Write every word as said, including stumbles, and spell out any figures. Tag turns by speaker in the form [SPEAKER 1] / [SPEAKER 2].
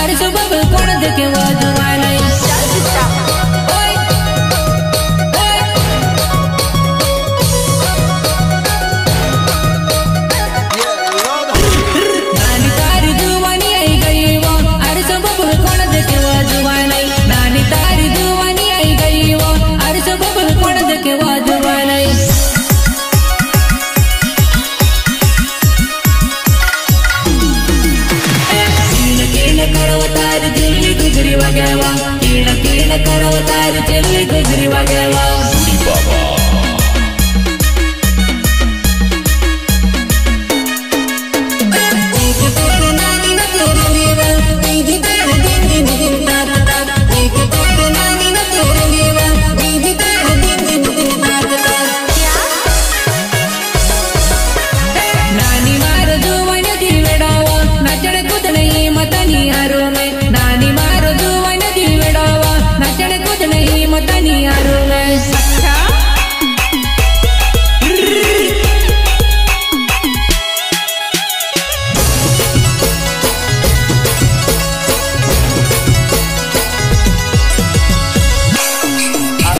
[SPEAKER 1] अरे सबब कोण देखे वाजवा नहीं Taru celi gujri wagawa Budi Baba Nani maro duwanya divedawa nachade kudne ye matani haro me Nani maro duwanya divedawa nachade kudne ye matani haro